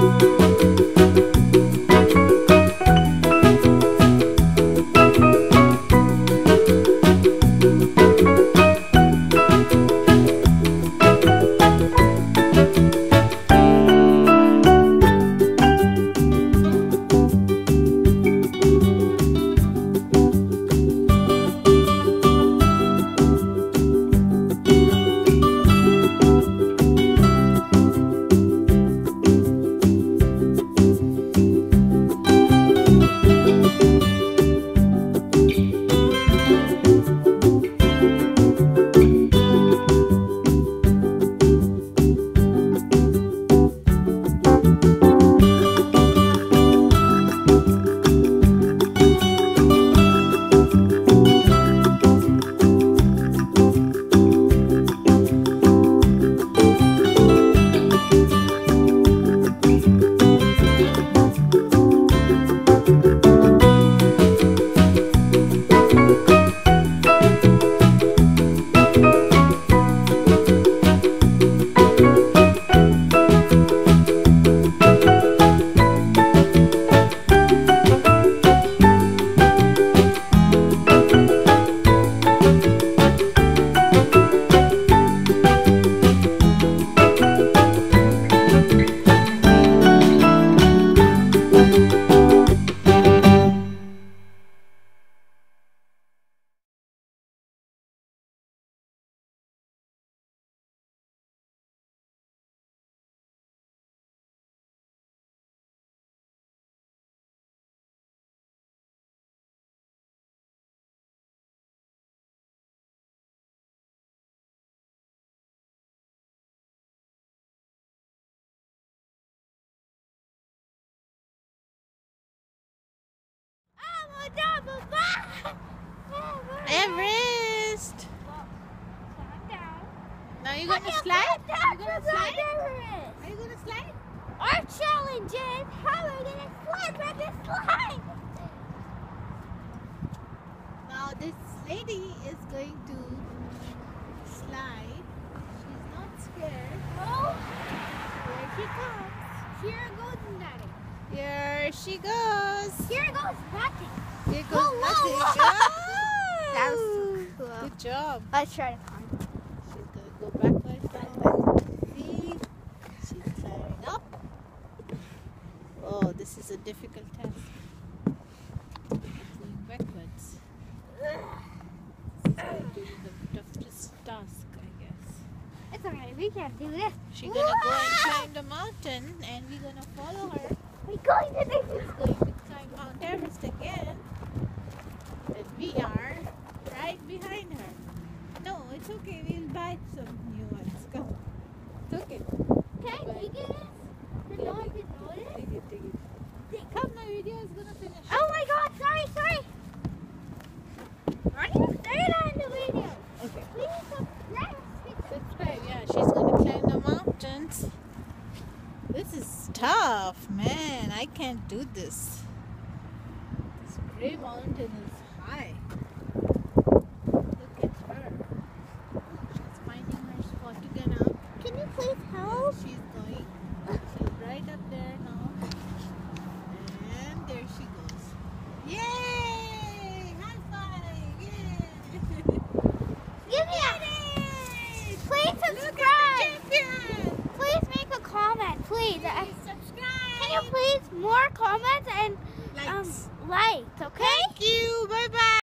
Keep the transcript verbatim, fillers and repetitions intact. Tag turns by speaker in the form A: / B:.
A: Everest! Now you're gonna slide? Are you gonna slide? Are you gonna slide?
B: Our challenge is how are we gonna slide by this slide?
A: Now this lady is going to slide. She's not scared.
B: Oh!
A: Here she comes.
B: Here goes nothing.
A: Here she goes.
B: Here goes nothing.
A: Here goes
B: Whoa,
A: nothing.
B: whoa, whoa.
A: Oh!
B: That was so cool.
A: Good job.
B: Let's try to climb.
A: She's going to go backwards now. See? She's climbing up. Oh, this is a difficult task. Going backwards. This is going to be the toughest task, I guess.
B: It's alright, we can do this.
A: She's going to go and climb the mountain and we're going to follow her.
B: We're going to do this.
A: She's going to climb Mount Everest again. And we are right behind her. No, it's okay. We'll buy some new ones. Come. It's okay.
B: Can I take it? The dog is on it?
A: Take it, take it. Come, my video is going to finish.
B: Oh my god, sorry, sorry. Are you saying that in the video?
A: Okay.
B: Please subscribe.
A: Subscribe. Yeah, she's going to climb the mountains. This is tough, man. I can't do this. This gray mountain is high. Look at her. She's finding her spot to get up.
B: Can you please help?
A: She's going. She's right up there now. And there she goes. Yay! High five! Yay!
B: Give me a... Please subscribe. Please make a comment, please.
A: Please subscribe.
B: Can you please more comments and
A: Likes.
B: um likes, okay?
A: Thank you. Bye bye.